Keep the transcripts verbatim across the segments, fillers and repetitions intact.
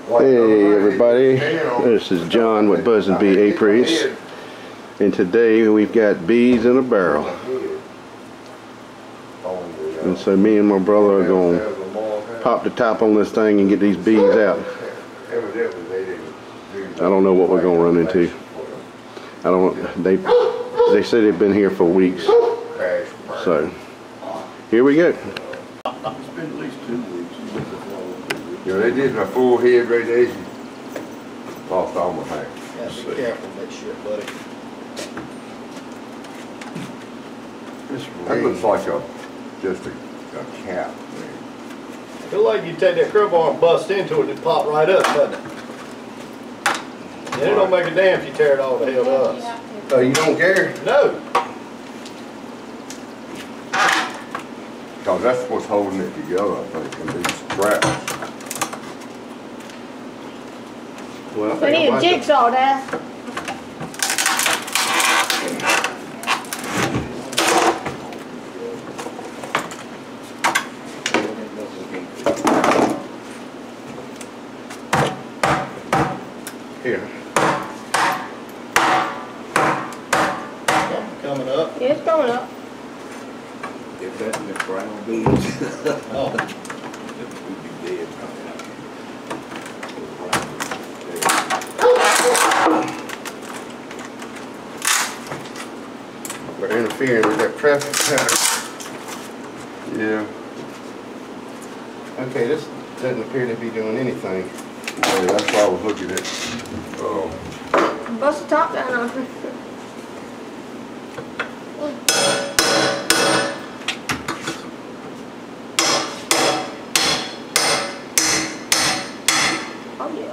Hey everybody, this is John with Buzz and Bee Apiaries, and today we've got bees in a barrel. And so me and my brother are going to pop the top on this thing and get these bees out. I don't know what we're going to run into. I don't. They they say they've been here for weeks. So here we go. It's been at least two weeks. You know, they did my full head radiation. Lost all my hair. Yeah, be careful with that shit, buddy. That looks like a just a, a cap. Man. I feel like you take that crowbar and bust into it and it pop right up, doesn't it? And it don't make a damn if you tear it all the hell up. Oh, you don't care? No. Because that's what's holding it together, I think, and these straps. Well, We need a jigsaw, Dad. Here. Something coming up. Yeah, it's coming up. If that's the brown beans, Oh. we'd be dead right now. We're interfering with that traffic pattern. Yeah. Okay, this doesn't appear to be doing anything. Hey, that's why I was looking at. Oh. Bust the top down on it. Oh yeah.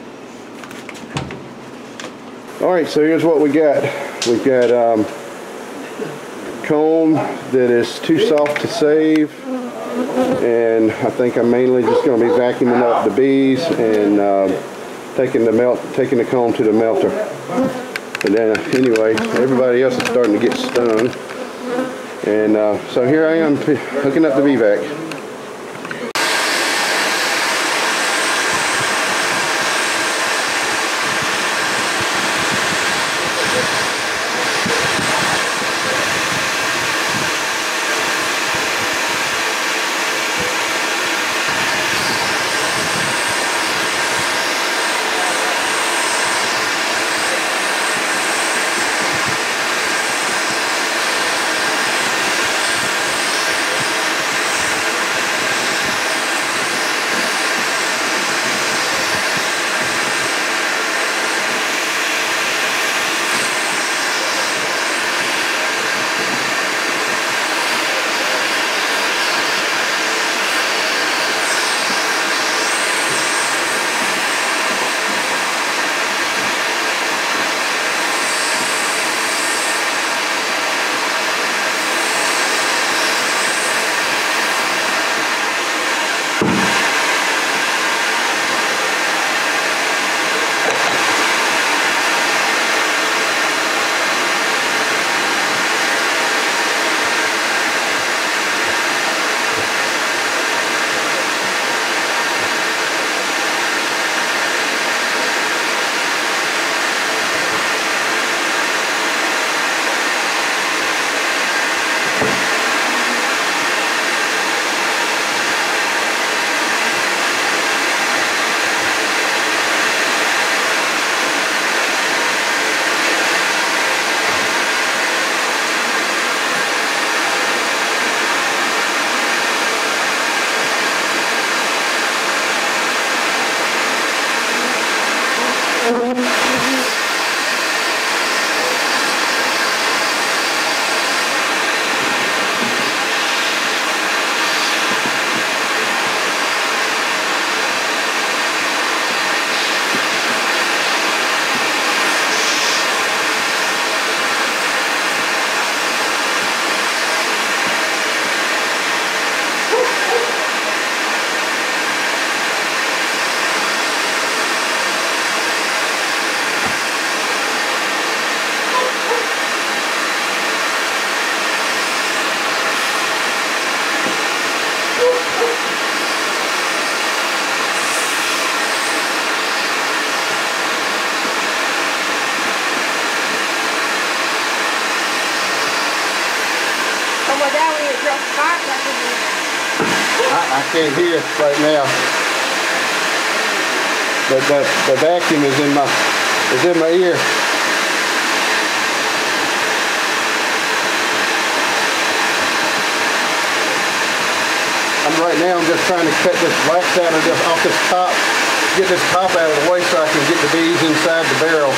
All right, so here's what we got. We've got um, comb that is too soft to save, and I think I'm mainly just going to be vacuuming up the bees and uh, taking the melt, taking the comb to the melter. And then uh, anyway, everybody else is starting to get stung, and uh, so here I am hooking up the bee vac. I can't hear right now. But the, the vacuum is in my is in my ear. I'm right now I'm just trying to cut this wax out of this off this top, get this top out of the way so I can get the bees inside the barrel.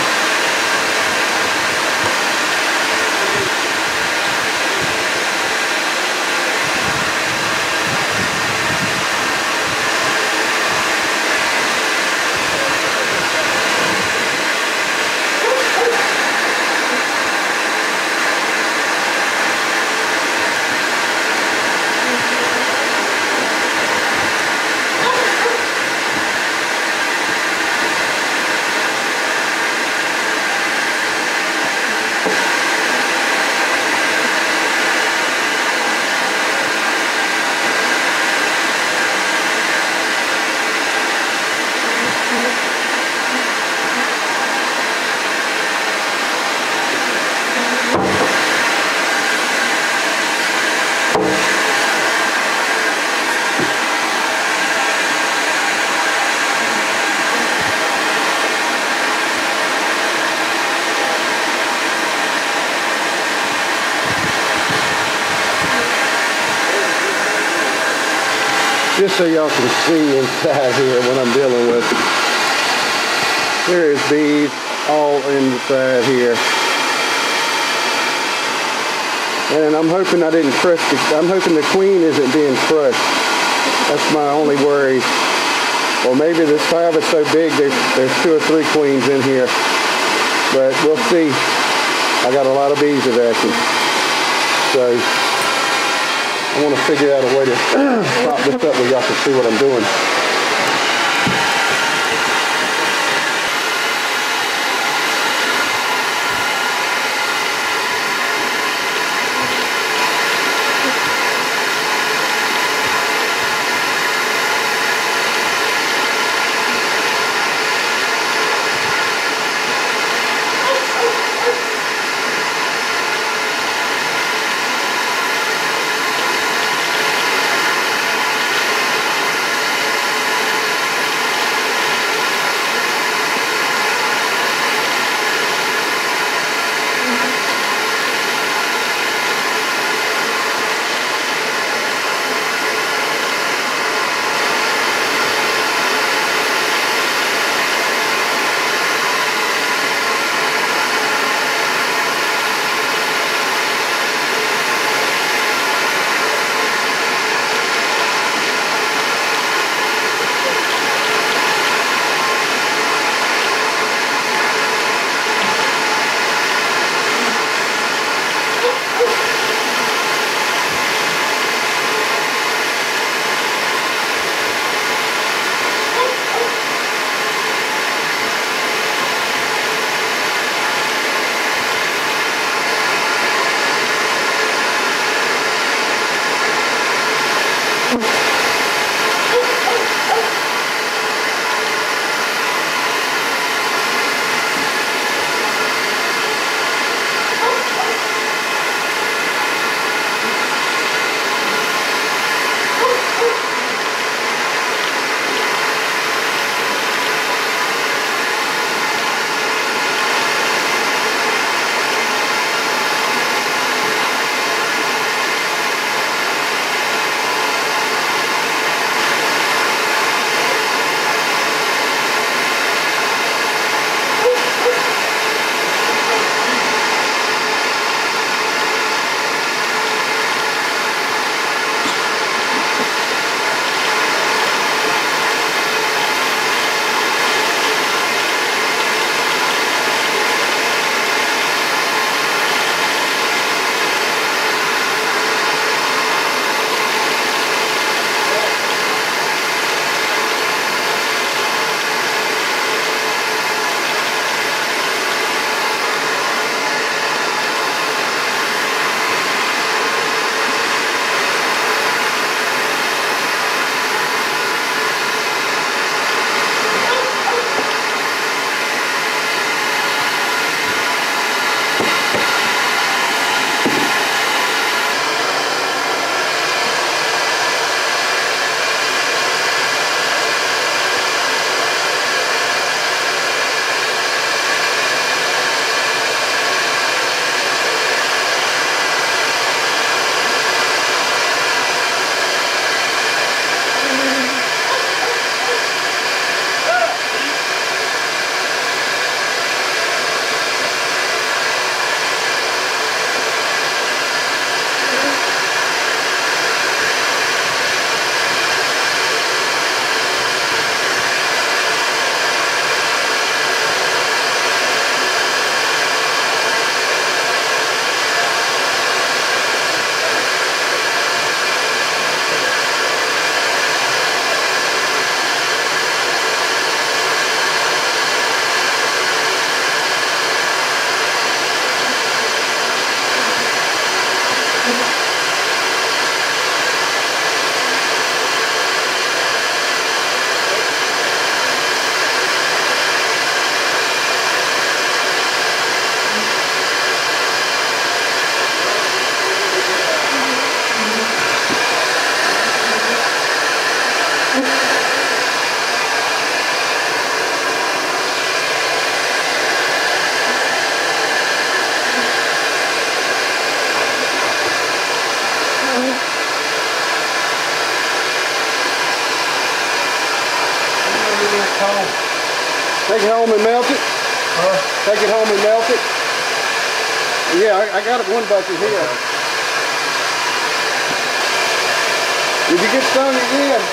Just so y'all can see inside here what I'm dealing with. There is bees all inside here. And I'm hoping I didn't crush the, I'm hoping the queen isn't being crushed. That's my only worry. Or maybe this hive is so big there's, there's two or three queens in here. But we'll see. I got a lot of bees to vacuum. So I want to figure out a way to pop this up where y'all can see what I'm doing. Take it home and melt it. Huh? Take it home and melt it. Yeah, I, I got one bucket here. Did you get stung again?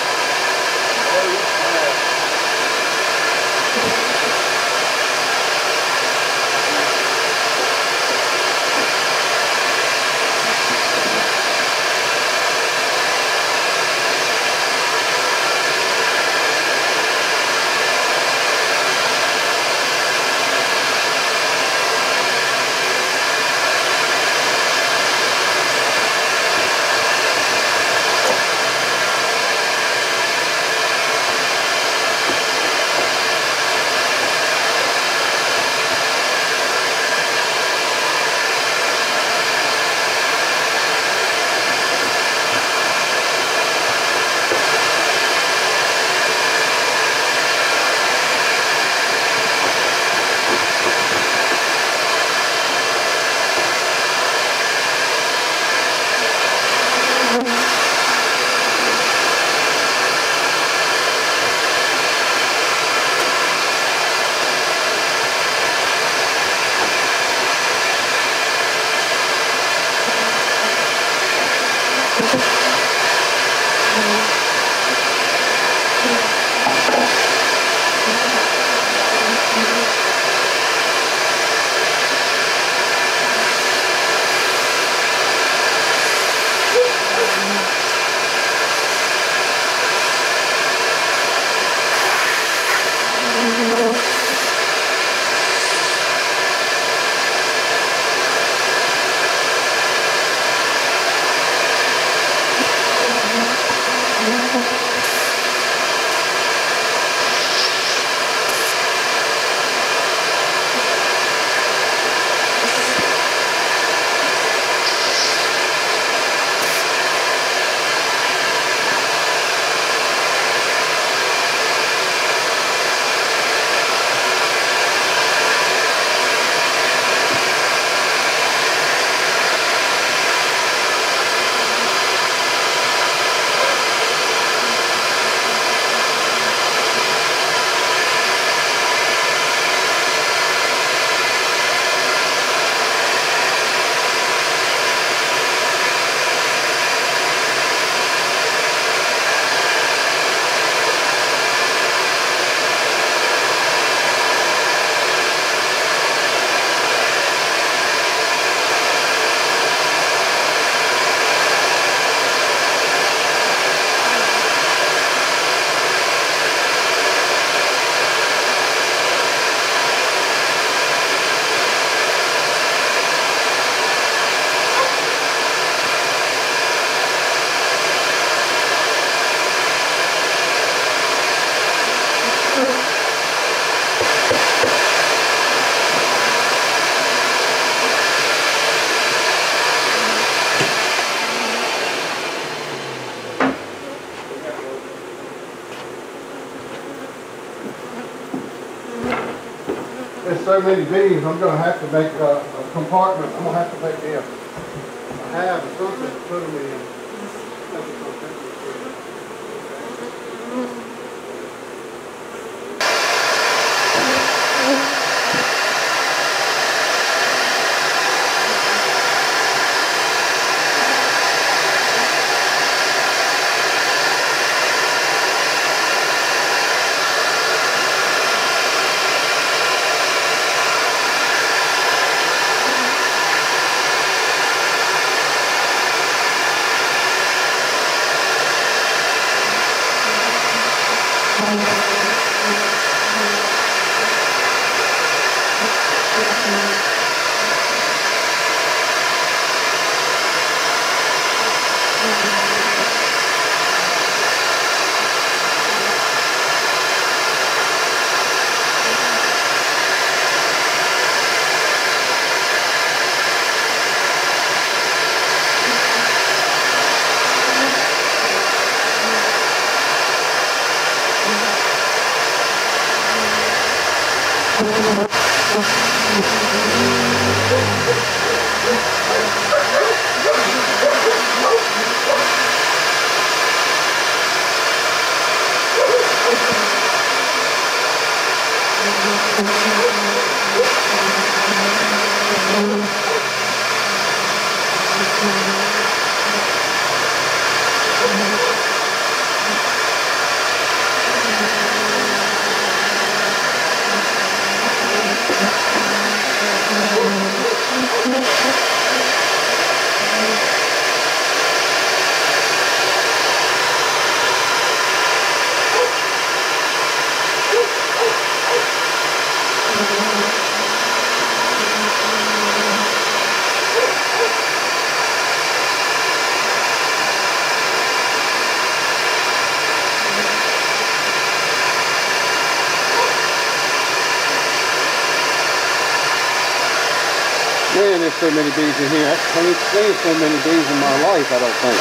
There's so many bees, I'm going to have to make a, a compartment. I'm going to have to make them a hive or something to put them in. Man, there's so many bees in here. I ain't seen so many bees in my life, I don't think.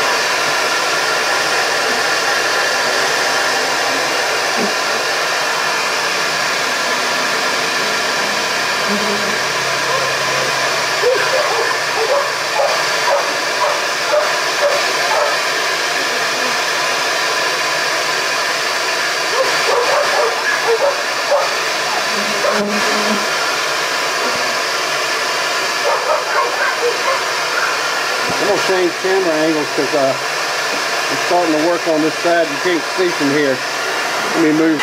I'm going to change camera angles because uh, I'm starting to work on this side. You can't see from here. Let me move.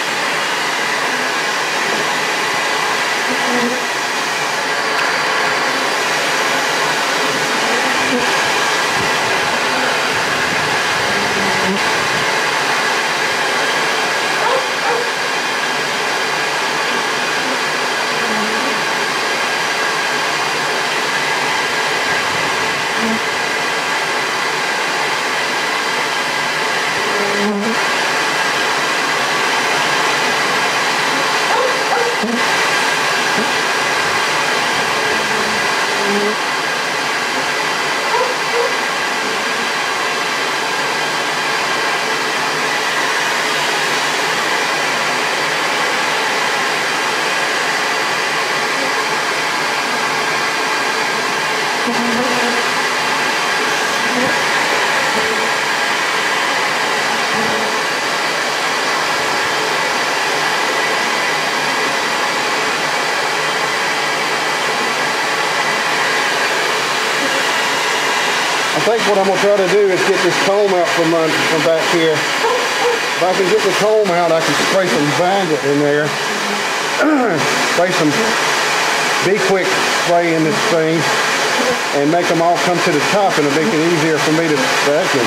I think what I'm going to try to do is get this comb out from, uh, from back here. If I can get the comb out, I can spray some Bandit in there. Spray some Be Quick spray in this thing and make them all come to the top, and it'll make it easier for me to vacuum.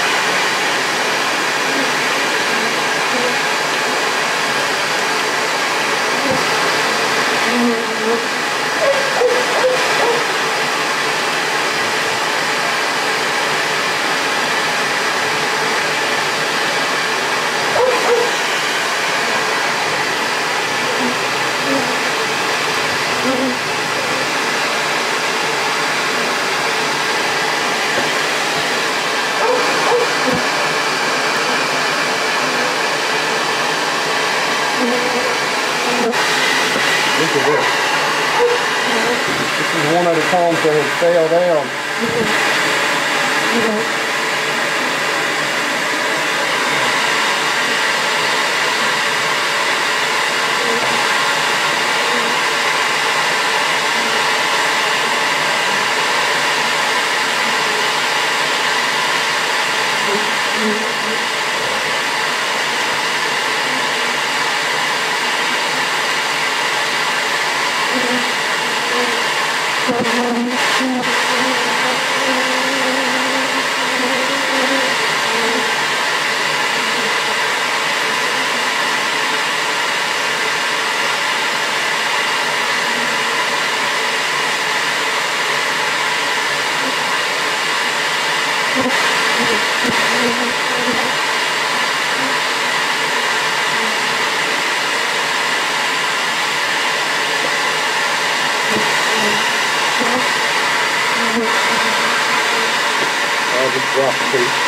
Look at this. This is one of the combs that had fell down. I'll just drop the piece.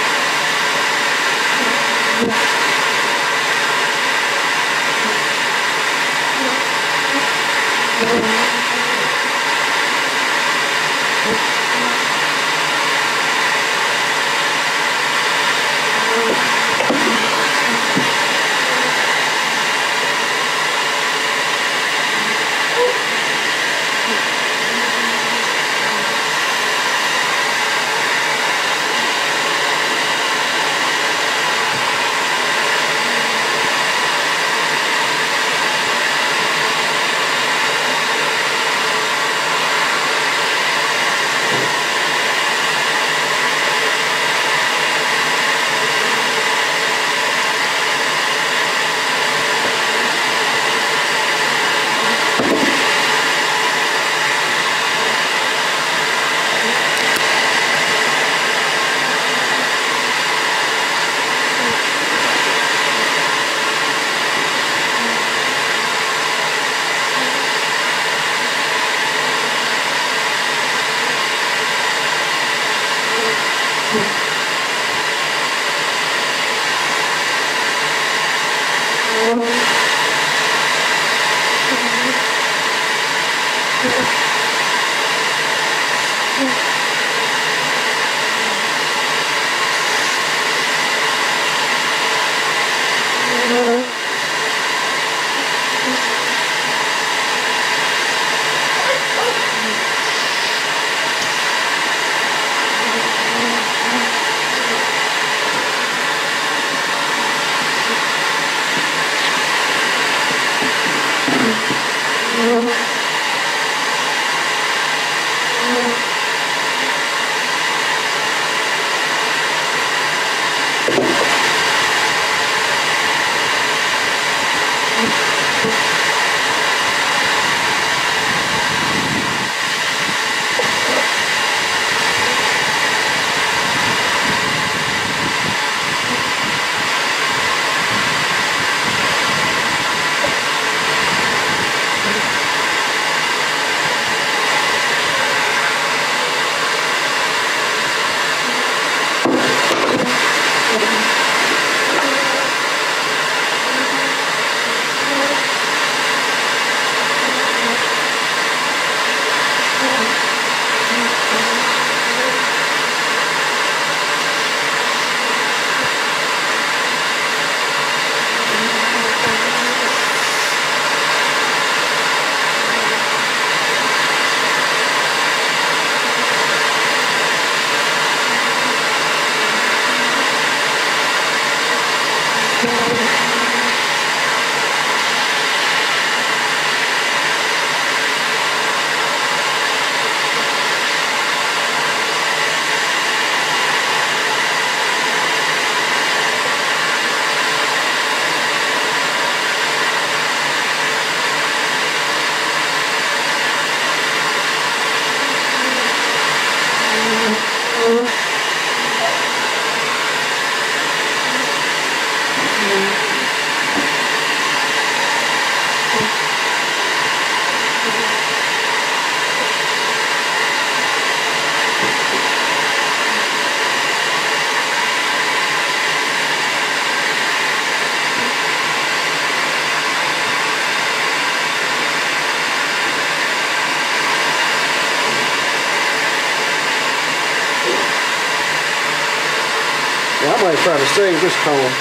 gonna try to save this comb.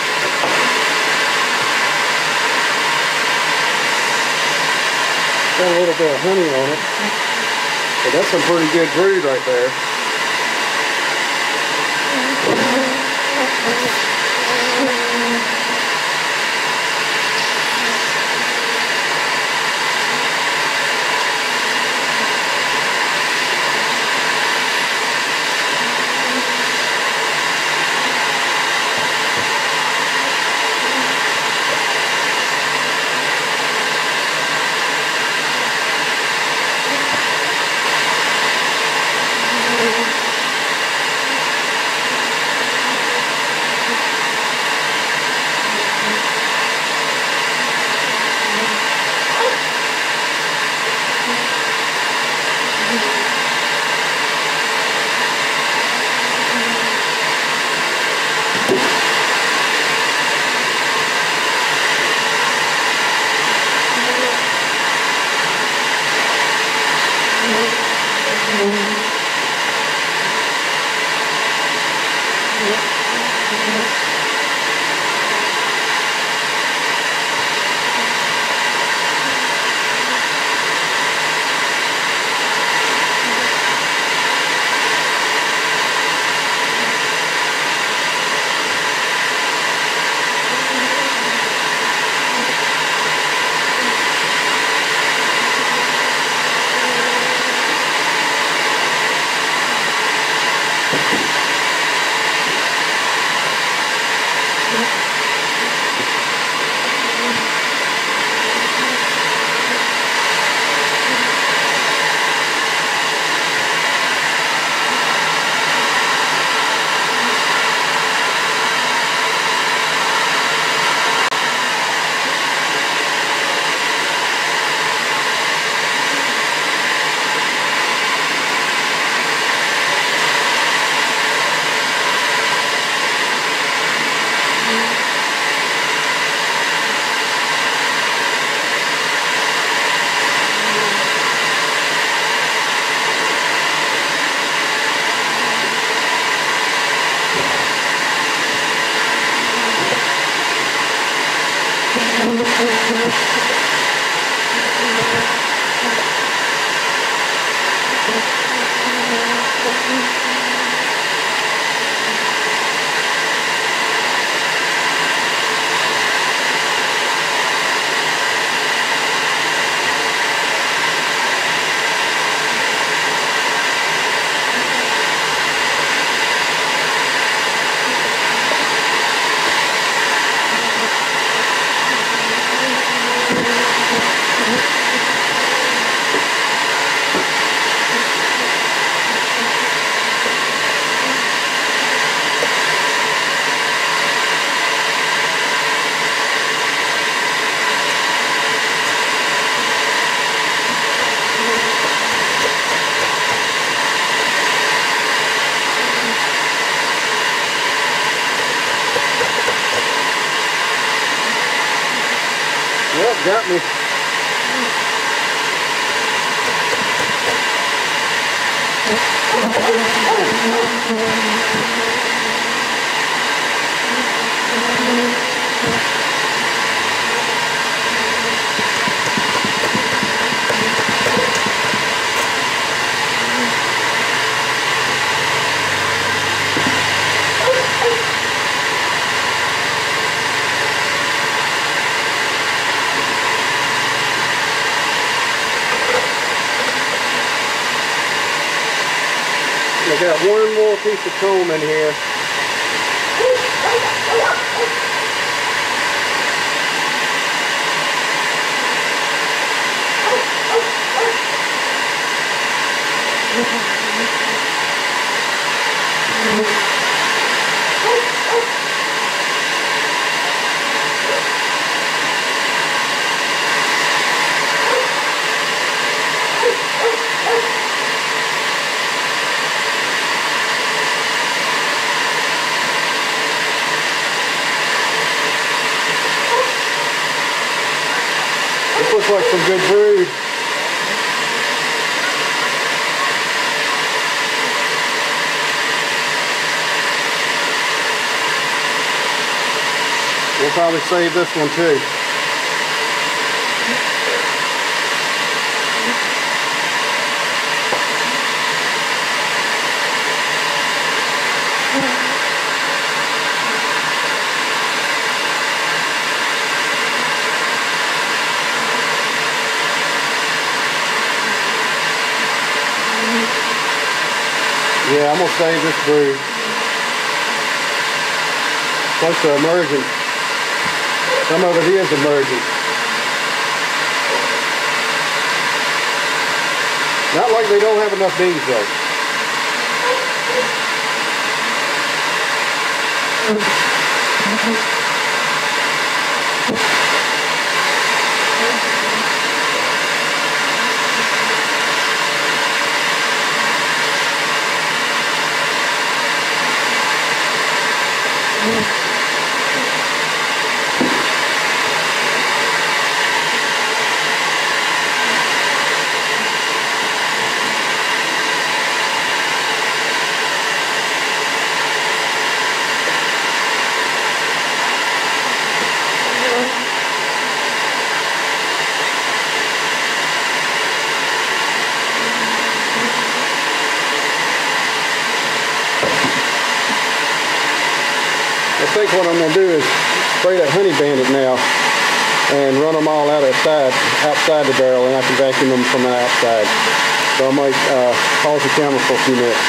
Got a little bit of honey on it. But that's some pretty good brood right there. Yep, got me. I got one more piece of comb in here. This looks like some good brood. We'll probably save this one too. Yeah, I'm gonna save this brood. Close to emergent. Some of it is emergent. Not like they don't have enough bees though. I think what I'm going to do is spray that honey bandit now and run them all out outside, outside the barrel, and I can vacuum them from the outside. So I might uh, pause the camera for a few minutes.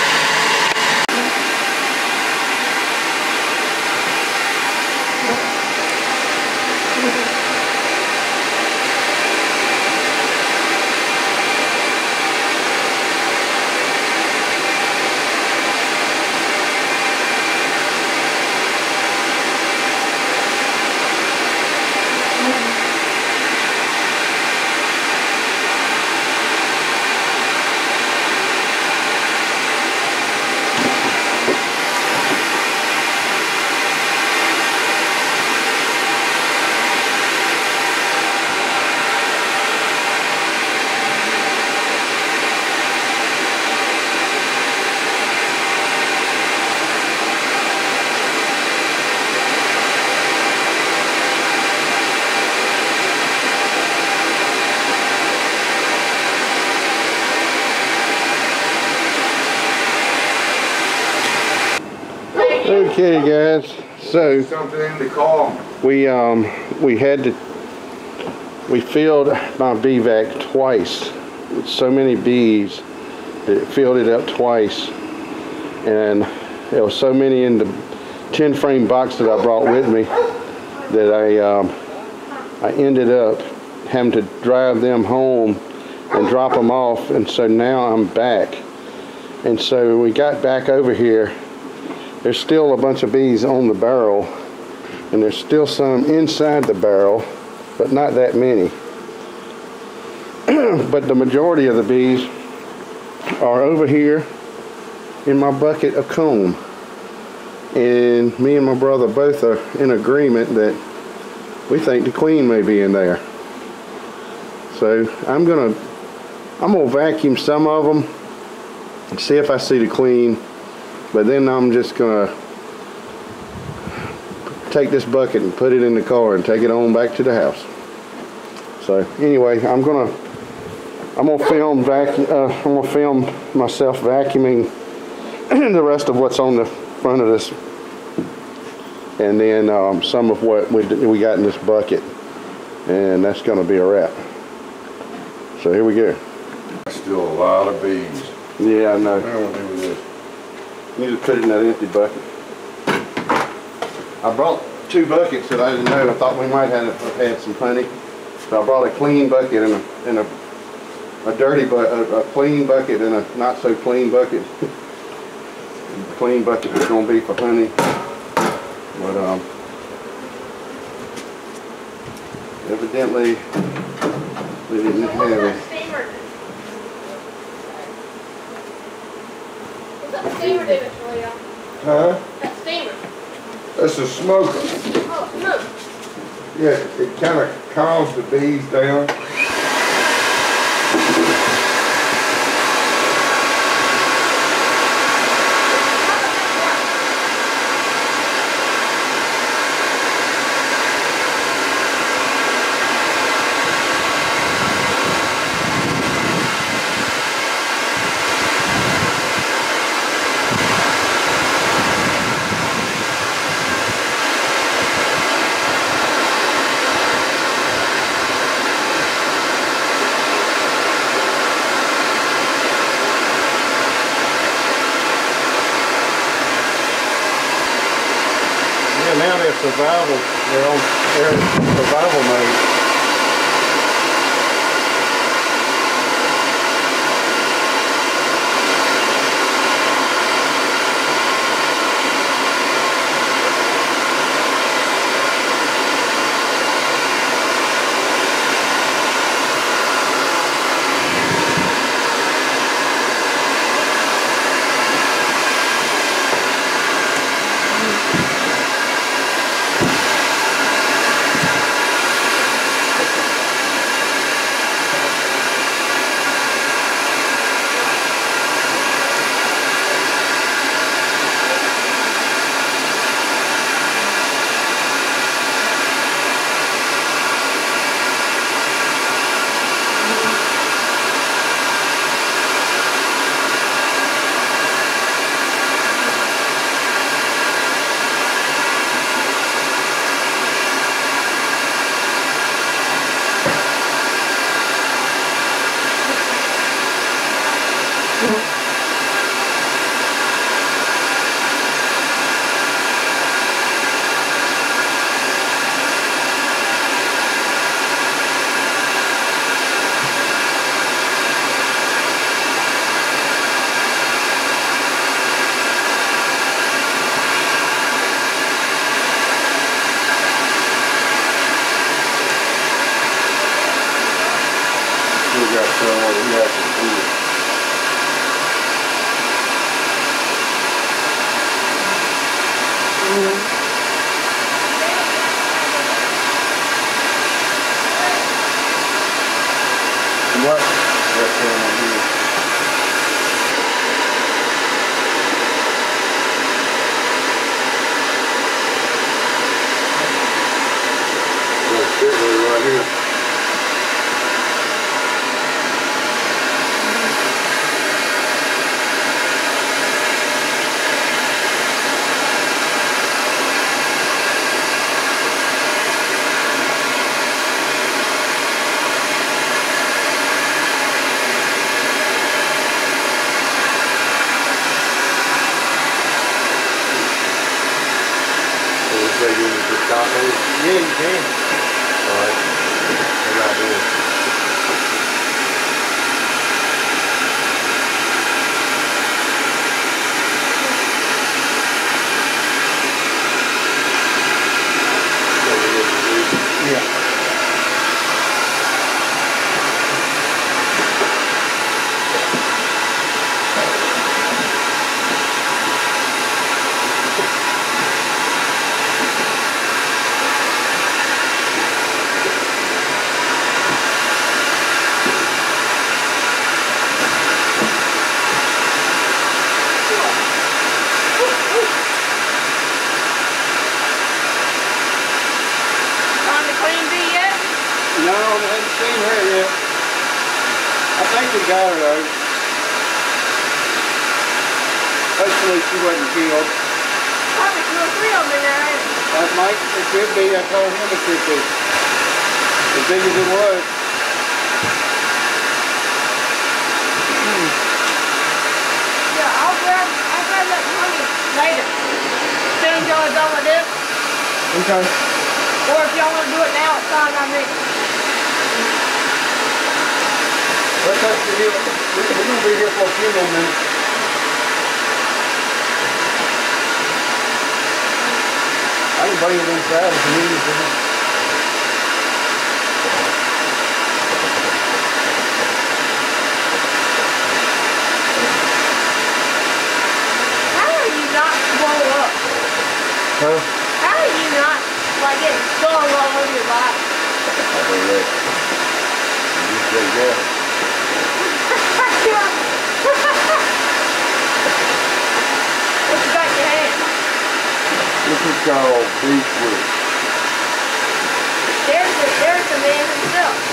Okay guys, so Something in the car. we um we had to we filled my bee vac twice with so many bees that it filled it up twice, and there was so many in the ten frame box that I brought with me that I um, I ended up having to drive them home and drop them off, and so now I'm back. And so we got back over here. There's still a bunch of bees on the barrel, and there's still some inside the barrel, but not that many. But the majority of the bees are over here in my bucket of comb. And me and my brother both are in agreement that we think the queen may be in there. So I'm gonna I'm gonna vacuum some of them and see if I see the queen. But then I'm just gonna take this bucket and put it in the car and take it on back to the house. So anyway, I'm gonna I'm gonna film vac uh, I'm gonna film myself vacuuming the rest of what's on the front of this, and then um, some of what we we got in this bucket, and that's gonna be a wrap. So here we go. Still a lot of bees. Yeah, I know. I don't do this. You just put it in that empty bucket. I brought two buckets that I didn't know. I thought we might have had some honey. So I brought a clean bucket and a, and a, a dirty bucket, a, a clean bucket and a not so clean bucket. The clean bucket is going to be for honey. But um, evidently they didn't have it. That steamer did it for you. Huh? That steamer. That's a smoker. Oh, no. Yeah, it kind of calms the bees down. survival. They're on they're in survival mode. What? What's going on here? That's it, right here. So you want to just stop it? Yeah, you can. Alright. What I do? Yeah. No, I haven't seen her yet. I think we got her though. Hopefully she wasn't killed. Probably two or three of them in there, ain't it? That might, it could be. I told him it could be. As big as it was. Hmm. Yeah, I'll grab, I'll grab that honey later. As soon as y'all are done with this. Okay. Or if y'all want to do it now, it's fine by me. Let's have to here. We're going to be here for a few more minutes. I can bring it inside if you need it. How are you not swole up? Huh? How are you not, like, getting skull all over your body? I don't know. You say yeah. What you got in your hand? This is called beechwood. There's the, there's the man himself.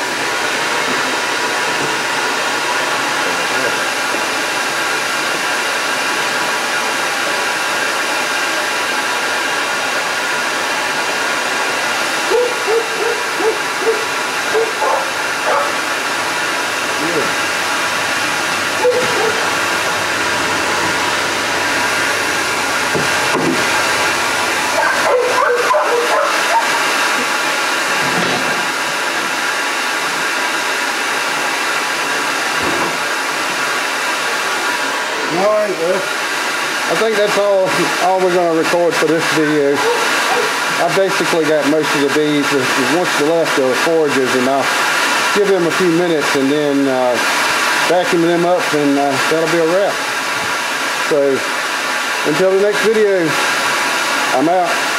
All right, well, I think that's all, all we're going to record for this video. I basically got most of the bees. Once the left are foragers, and I'll give them a few minutes and then uh, vacuum them up, and uh, that'll be a wrap. So until the next video, I'm out.